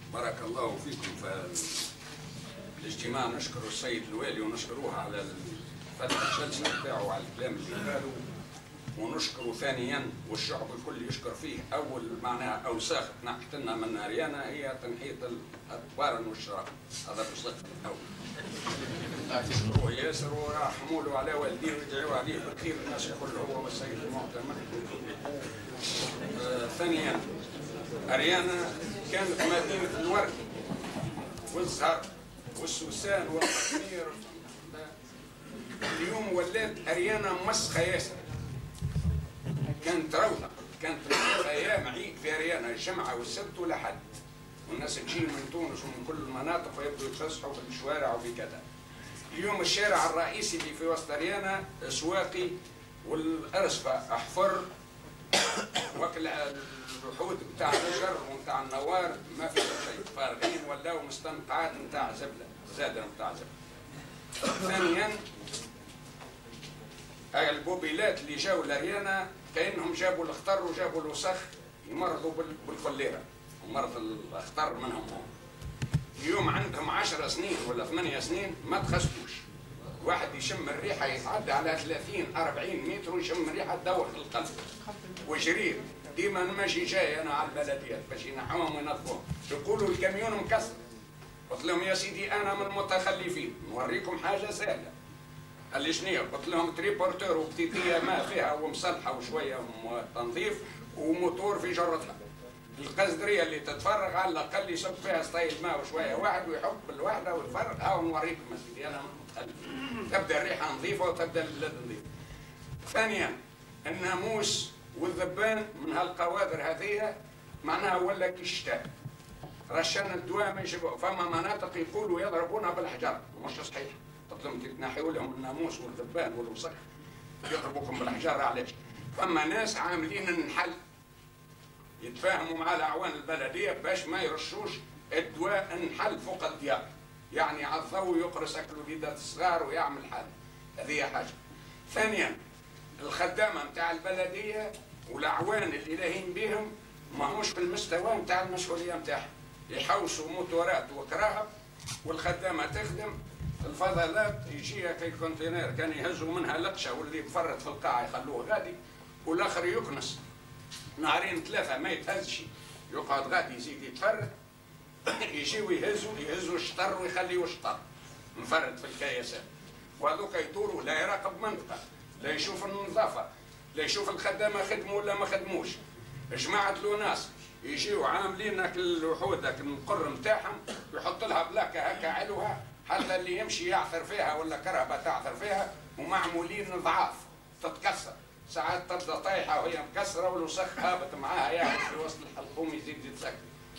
بارك الله فيكم في الاجتماع. نشكر السيد الوالي ونشكروه على فتح الجلسه بتاعه وعلى الكلام اللي قاله، ونشكره ثانيا والشعب الكل يشكر فيه. اول معناها اوساخ تنحت لنا من اريانا هي تنحيط القوارن والشراب، هذا بصفه الاول. نشكروه ياسر ورحموا له على والديه ويدعوا عليه بالخير الناس الكل، هو والسيد المعتمر. ثانيا اريانا كانت مدينه الورد والزهر والسوسان والقشمير. اليوم ولات اريانا مسخه ياسر، كانت روضه، كانت ايام عيد في اريانا، الجمعه والسبت ولا حد، والناس تجي من تونس ومن كل المناطق ويبدوا يتفسحوا في الشوارع وبكذا. اليوم الشارع الرئيسي اللي في وسط اريانا اسواقي والارصفه احفر، وكل الوحود بتاع النجر وبتاع النوار ما في شيء، فارغين ولاو مستنقعات نتاع زبله، زادة نتاع زبله. ثانيا البوبيلات اللي جاوا لاريانا كانهم جابوا الخطر وجابوا الوسخ يمرضوا بالكوليرا، ومرض الخطر منهم هم. اليوم عندهم 10 سنين ولا 8 سنين ما تخسوش، واحد يشم الريحه يتعدى على 30 40 متر ويشم الريحه تدوخ القلب وجرير. ديما نمشي جاي انا على البلديات باش ينحوهم وينظفوهم، يقولوا الكاميون مكسر. قلت لهم يا سيدي انا من المتخلفين، نوريكم حاجه سهله. قال لي شنو؟ قلت لهم تريبورتور وبتيتيه ما فيها ومصلحه وشويه تنظيف وموتور في جرتها. القزدريه اللي تتفرغ على الاقل يصب فيها ستايل ماء وشويه واحد ويحط بالوحده ويفرغ. ها نوريكم يا سيدي انا متخلف. تبدا الريحه نظيفه وتبدا البلاد نظيفه. ثانيا الناموس والذبان من هالقوادر هذه معناها ولا كشتاء. رشان الدواء ما يجيبوه، فما مناطق يقولوا يضربونا بالحجر، مش صحيح. قلت لهم تنحيوا لهم الناموس والذبان والوسخ يضربوكم بالحجر. علاش؟ فما ناس عاملين النحل يتفاهموا مع الاعوان البلديه باش ما يرشوش الدواء النحل فوق الديار، يعني على الضوء يقرص اكل وليدات الصغار ويعمل حال. هذه حاجه. ثانيا الخدامه نتاع البلديه والاعوان اللي لاهين بهم ماهوش في المستوى نتاع المسؤوليه نتاعهم، يحوسوا موتورات وكراهب والخدامه تخدم الفضلات يجيها كي كونتينر كان يهزوا منها لقشه واللي مفرط في القاعه يخلوه غادي والاخر يكنس نهارين ثلاثه ما يتهزش، يقعد غادي يزيد يتفرد. يجيو يهزوا الشطر ويخليوا الشطر مفرد في الكياسات، وهذوك يدوروا لا يراقب منطقه، لا يشوف النظافه، لا يشوف الخدامه خدموا ولا ما خدموش. جماعه لوناس يجيو عاملين الوحود القر نتاعهم يحط لها بلاكه هكا علوها حتى اللي يمشي يعثر فيها ولا كرهبه تعثر فيها، ومعمولين ضعاف تتكسر، ساعات تبدا طايحه وهي مكسره والوسخ هابط معاها يعرف في وسط الحلقوم يزيد يتسكر.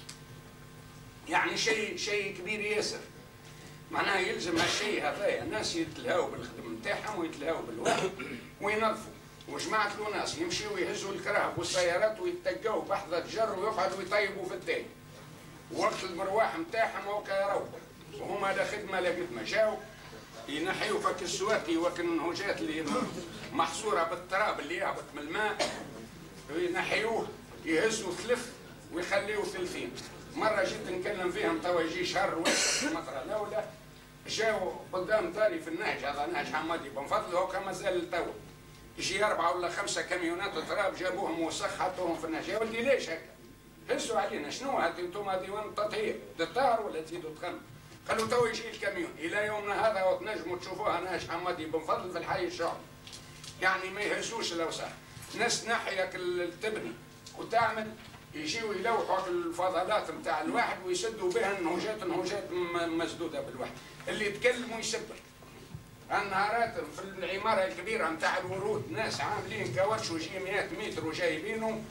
يعني شيء كبير ياسر. معناها يلزم هالشيء هذايا الناس يتلهاو بالخدمه نتاعهم ويتلهاو بالوقت وينظفوا. وجماعه الناس يمشيوا يهزوا الكراهب والسيارات ويتقوا بحذا جر ويقعدوا يطيبوا في الدين. وقت المرواح نتاعهم هكا يروحوا وهما لا خدمه لا قدمه. جاو ينحيوا فك السواقي وكن النهوجات اللي محصوره بالتراب اللي يهبط من الماء ينحيوه يهزوا ثلث ويخليوه ثلثين. مره جيت نكلم فيهم توا يجي شهر واحد المطره الاولى جاو قدام داري في النهج، هذا نهج حمادي بن فضل هو كما زال توا يجي 4 ولا 5 كاميونات تراب جابوهم وسخ حطوهم في النهج. يا ولدي ليش هكا؟ هزوا علينا شنو هذه انتم ديوان التطهير تطهر ولا تزيدوا تخمم؟ قالوا تو يجي الكاميون. الى يومنا هذا وتنجموا تشوفوها نهج حمادي بن فضل في الحي الشعبي. يعني ما يهزوش الاوساخ. ناس ناحيك تبني وتعمل يجيوا يلوحوا الفضلات نتاع الواحد ويسدوا بها النهوجات مسدوده بالواحد. اللي يتكلموا يسبك. النهارات في العماره الكبيره نتاع الورود ناس عاملين كاوتش ويجي 100 متر وجايبينه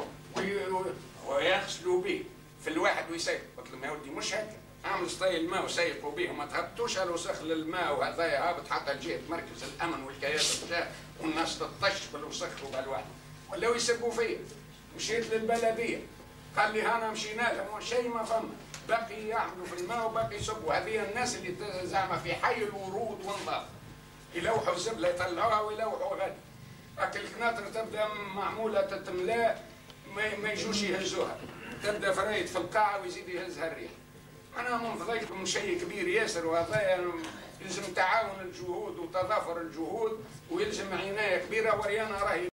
ويغسلوا به في الواحد ويسيق. قلت لهم يا ولدي مش هكا، اعمل ستايل الماء وسيقوا به وما تهبطوش على وسخ للماء وهذا هابط حتى لجهه مركز الامن والكياسه بتاعه والناس تطش بالوسخ وبالواحد. ولاو يسبوا فيا. مشيت للبلديه قال لي هنا مشينا لهم شيء ما فما، باقي يعملوا في الماء وباقي يصبوا. هذه الناس اللي زعما في حي الورود والنظافه يلوحوا الزبله يطلعوها ويلوحوا غادي. لكن القناطر تبدا معموله تتملاء ما يجوش يهزوها. تبدا فرايد في القاعه ويزيد يهزها الريح. انا من فضيلكم شيء كبير ياسر، وهذا يلزم تعاون الجهود وتضافر الجهود، ويلزم عنايه كبيره، وريانا راهي